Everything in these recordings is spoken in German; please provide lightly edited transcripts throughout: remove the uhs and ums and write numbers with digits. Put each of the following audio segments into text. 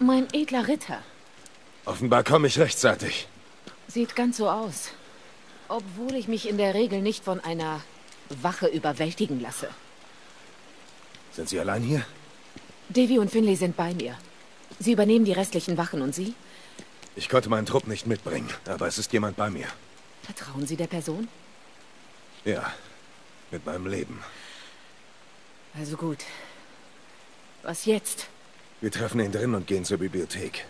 Mein edler Ritter. Offenbar komme ich rechtzeitig. Sieht ganz so aus. Obwohl ich mich in der Regel nicht von einer Wache überwältigen lasse. Sind Sie allein hier? Davy und Finlay sind bei mir. Sie übernehmen die restlichen Wachen und Sie? Ich konnte meinen Trupp nicht mitbringen, aber es ist jemand bei mir. Vertrauen Sie der Person? Ja, mit meinem Leben. Also gut. Was jetzt? Wir treffen ihn drin und gehen zur Bibliothek.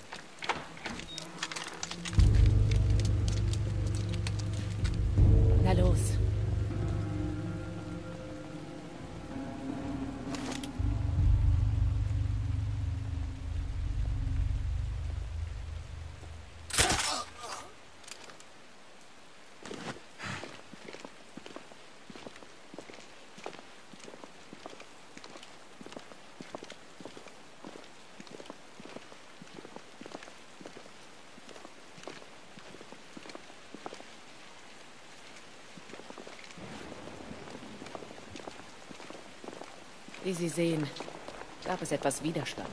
Na los. Wie Sie sehen, gab es etwas Widerstand.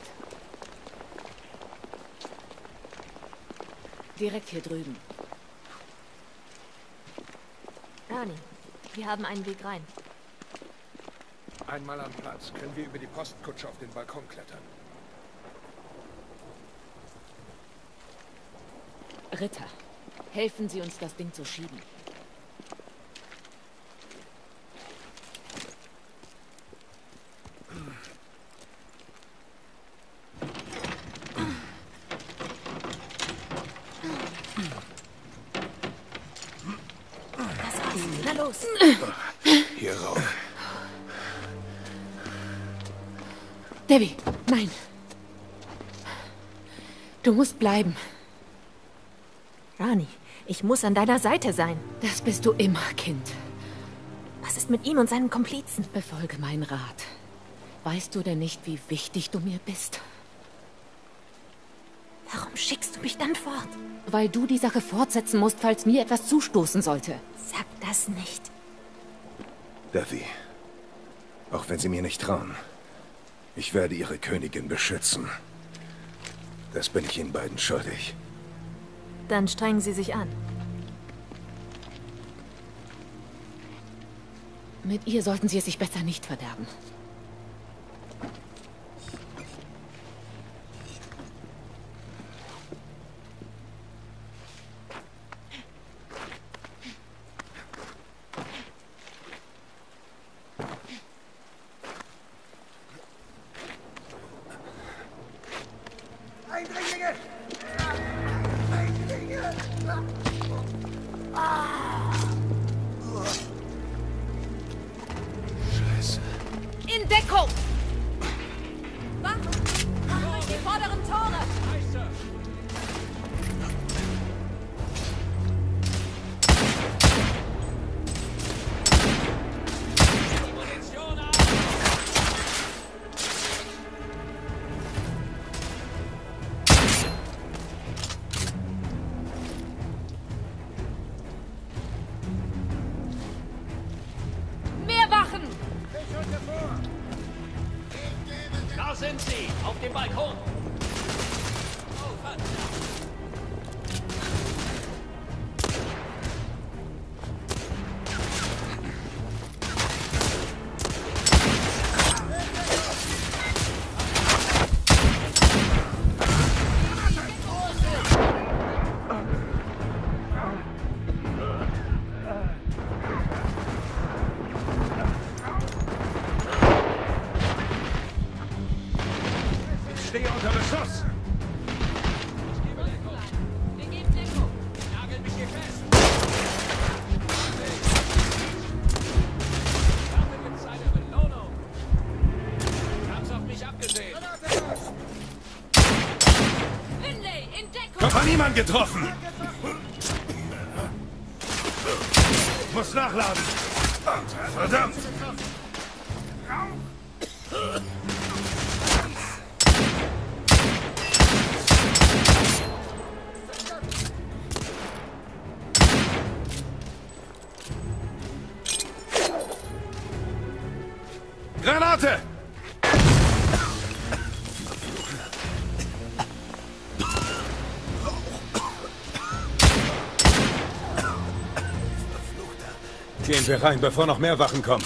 Direkt hier drüben. Rani, wir haben einen Weg rein. Einmal am Platz. Können wir über die Postkutsche auf den Balkon klettern? Ritter, helfen Sie uns, das Ding zu schieben. Das war's. Na los. Hier rauf. Davy, nein. Du musst bleiben. Rani, ich muss an deiner Seite sein. Das bist du immer, Kind. Was ist mit ihm und seinen Komplizen? Befolge meinen Rat. Weißt du denn nicht, wie wichtig du mir bist? Warum schickst du mich dann fort? Weil du die Sache fortsetzen musst, falls mir etwas zustoßen sollte. Sag das nicht. Davy, auch wenn Sie mir nicht trauen, ich werde Ihre Königin beschützen. Das bin ich Ihnen beiden schuldig. Dann strengen sie sich an. Mit ihr sollten sie es sich besser nicht verderben. Eindringlinge! Scheiße. In Deckung! Wachen! Wachen durch die vorderen Tore! Mehr Wachen! Da sind sie, auf dem Balkon. Oh, verdammt. Ich stehe unter Beschuss! Wir geben Deckung. Nageln mich hier fest. Dafür gibt's eine Belohnung. Hab's auf mich abgesehen. Finlay, in Deckung! Ich habe niemand getroffen! Ich muss nachladen! Verdammt! Granate! Gehen wir rein, bevor noch mehr Wachen kommen.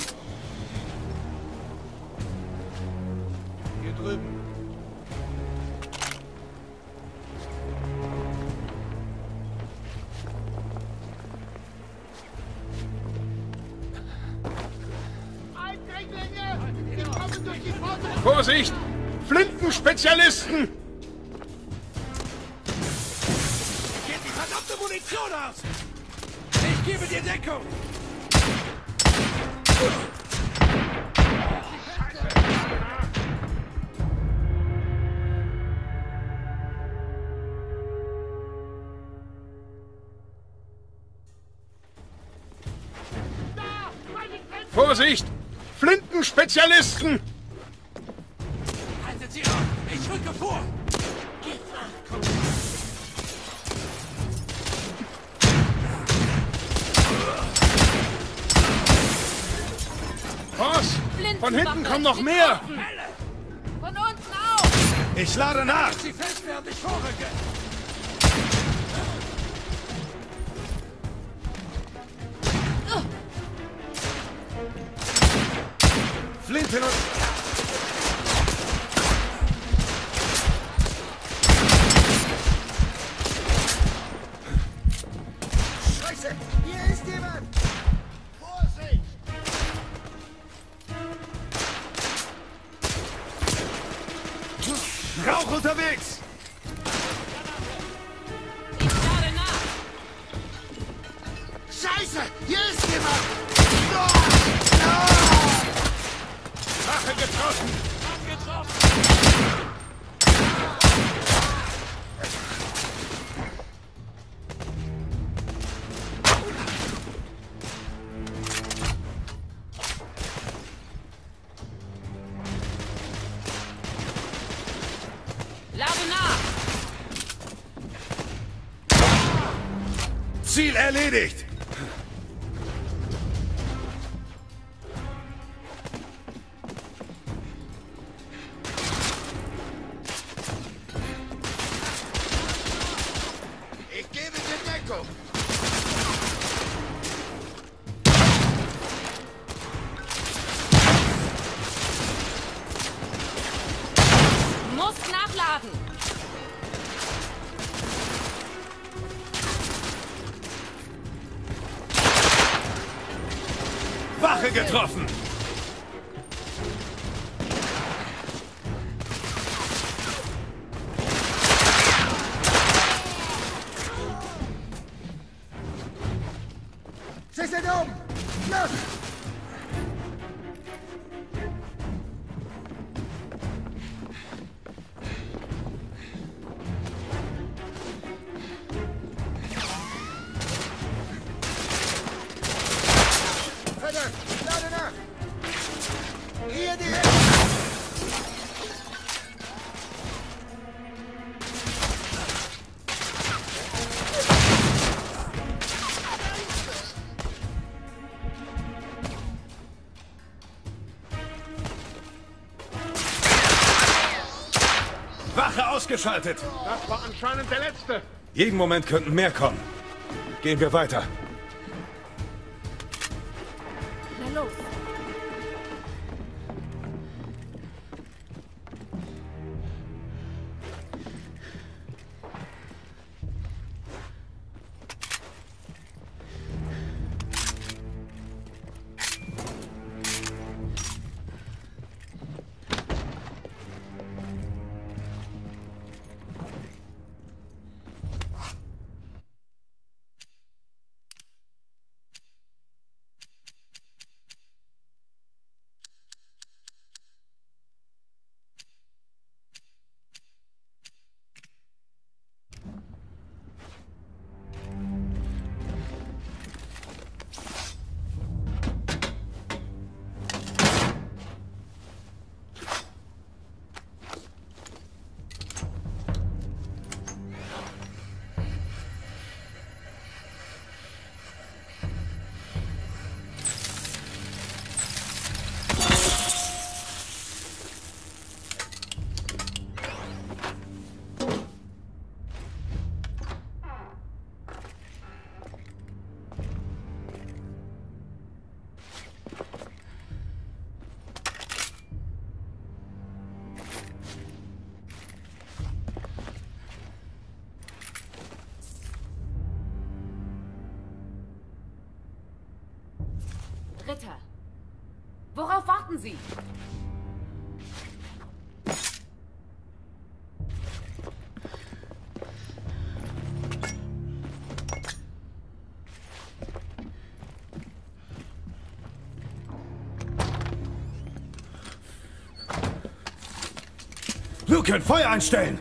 Hier drüben. Vorsicht! Flintenspezialisten! Geht die verdammte Munition aus! Ich gebe dir Deckung! Vorsicht! Flintenspezialisten! Haltet sie auf! Ich rücke vor! Boss! Von hinten kommen noch mehr! Von unten auch! Ich lade nach! Sie fest, während ich vorrücke! Flinten und... Scheiße! Hier ist jemand! Vorsicht! Rauch unterwegs! Ich lade nach! Scheiße! Hier ist jemand! Wache getroffen! Lade nach! Ziel erledigt! Ich gebe dir Deckung! Muss nachladen! Wache getroffen! Sie sind um! Los! Verdammt! Lade nach! Hier die Hälfte! Wache ausgeschaltet! Das war anscheinend der letzte! Jeden Moment könnten mehr kommen. Gehen wir weiter. Na los! Ritter. Worauf warten Sie? Lucan, Feuer einstellen!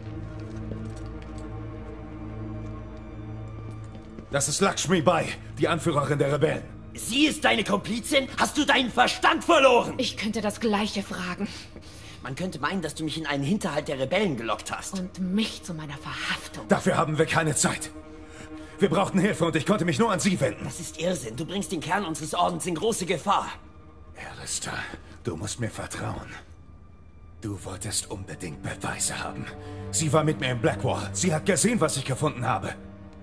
Das ist Lakshmi Bai, die Anführerin der Rebellen. Sie ist deine Komplizin? Hast du deinen Verstand verloren? Ich könnte das Gleiche fragen. Man könnte meinen, dass du mich in einen Hinterhalt der Rebellen gelockt hast. Und mich zu meiner Verhaftung. Dafür haben wir keine Zeit. Wir brauchten Hilfe und ich konnte mich nur an Sie wenden. Das ist Irrsinn. Du bringst den Kern unseres Ordens in große Gefahr. Alistair, du musst mir vertrauen. Du wolltest unbedingt Beweise haben. Sie war mit mir im Blackwall. Sie hat gesehen, was ich gefunden habe.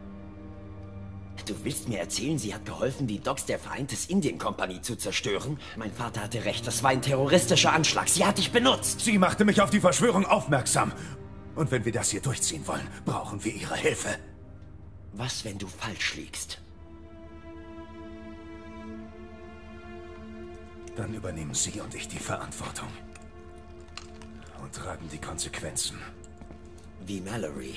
Du willst mir erzählen, sie hat geholfen, die Docks der Vereintes-Indien-Kompanie zu zerstören? Mein Vater hatte recht, das war ein terroristischer Anschlag. Sie hat dich benutzt. Sie machte mich auf die Verschwörung aufmerksam. Und wenn wir das hier durchziehen wollen, brauchen wir ihre Hilfe. Was, wenn du falsch liegst? Dann übernehmen Sie und ich die Verantwortung. Und tragen die Konsequenzen. Wie Mallory.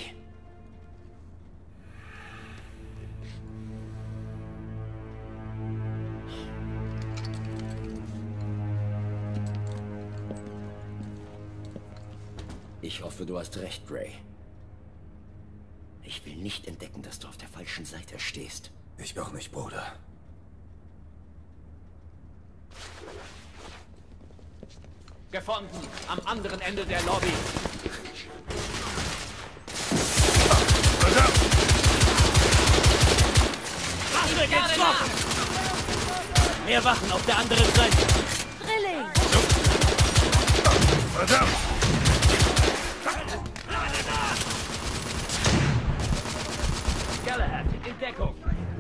Ich hoffe, du hast recht, Gray. Ich will nicht entdecken, dass du auf der falschen Seite stehst. Ich auch nicht, Bruder. Gefunden, am anderen Ende der Lobby. Waffe getroffen! Mehr Wachen auf der anderen Seite. Drilling! Verdammt! Galahad, in Deckung.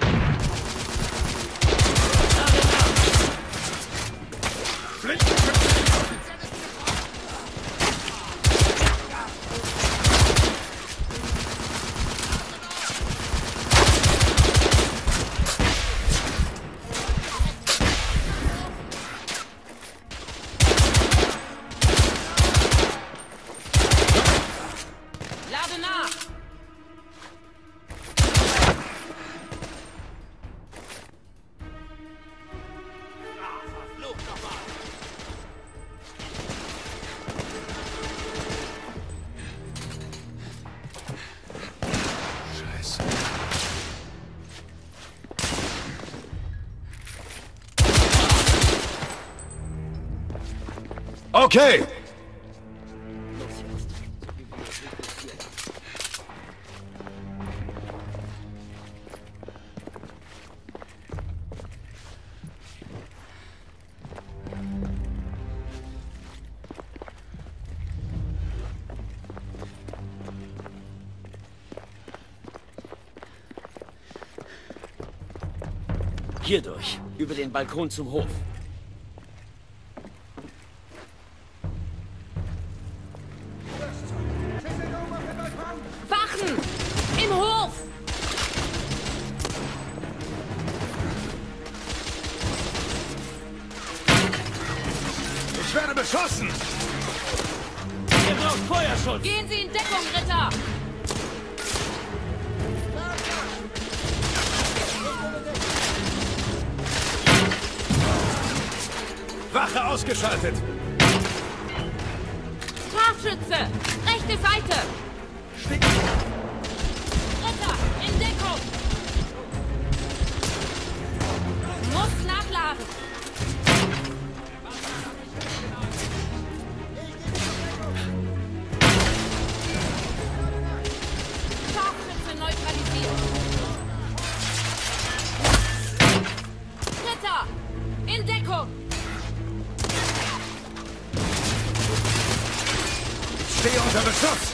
Lade nach! Scheiße. Okay! Hierdurch, über den Balkon zum Hof. Wachen! Im Hof! Ich werde beschossen! Ihr braucht Feuerschutz! Gehen Sie in Deckung, Ritter! Wache ausgeschaltet! Scharfschütze! Rechte Seite! Ritter, in Deckung! Muss nachladen! Scharfschütze neutralisiert! Ritter, in Deckung! Stehe unter Beschuss!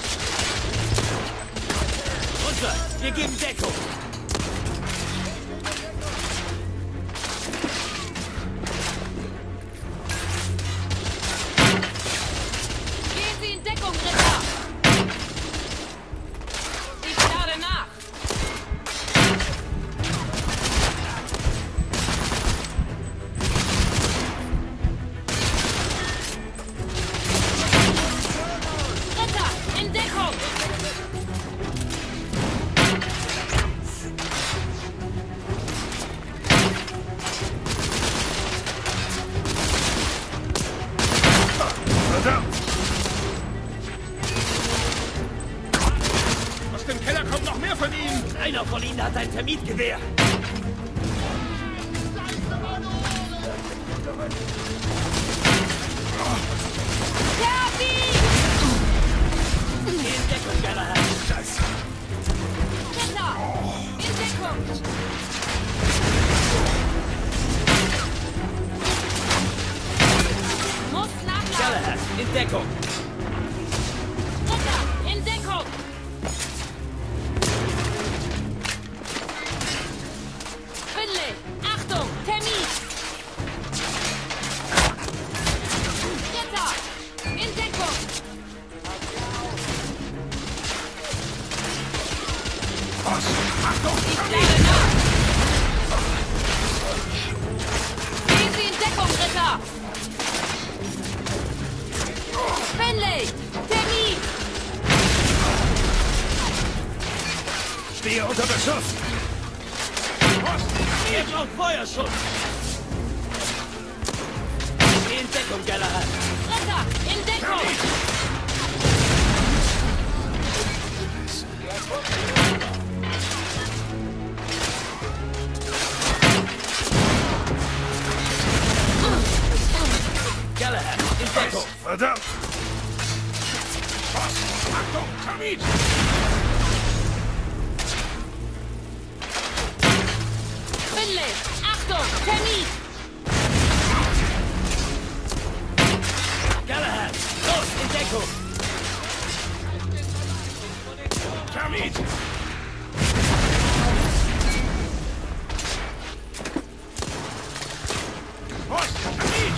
Runter! Wir geben Deckung! Gehen Sie in Deckung, Ritter! Ich lade nach! Verdammt! Aus dem Keller kommt noch mehr von ihnen! Einer von ihnen hat ein Termitgewehr. Geh in Deckung, Galahad. Scheiße! Ritter! In Deckung! Muss nachladen! Galahad, in Deckung. Ritter! In Deckung! Finley! Achtung! Termin! Ritter! In Deckung! Was? Achtung! Ich lade nach! Gehen Sie in Deckung, Ritter! Finley! Termin! Stehe unter Beschuss! Ihr braucht Feuerschutz. Geh in Deckung, Galahad. Ritter! In Deckung! Galahad, in Deckung. Verdammt! Was? Achtung, Termit! Finley! Achtung! Termin! Galahad, los, in Deckung. Termit! Was? Termit!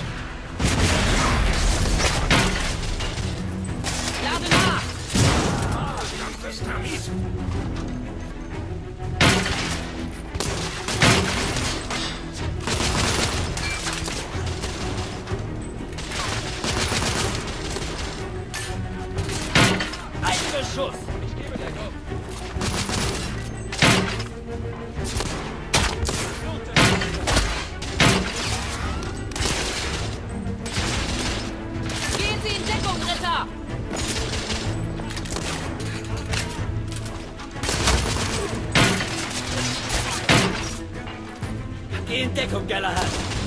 Lade nach! Ganzes Termit! Ein Beschuss. Gehen Sie in Deckung, Ritter! Geh in Deckung, Galahad.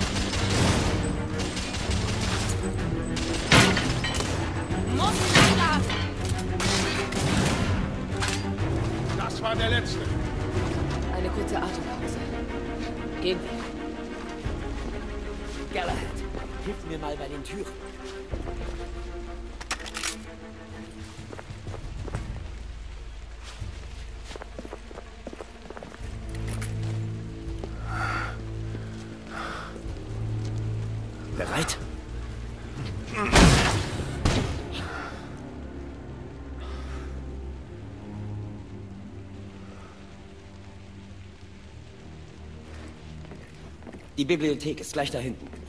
Muss nachladen! Das war der letzte. Eine kurze Atempause. Gehen wir. Galahad, hilf mir mal bei den Türen. Bereit? Die Bibliothek ist gleich da hinten.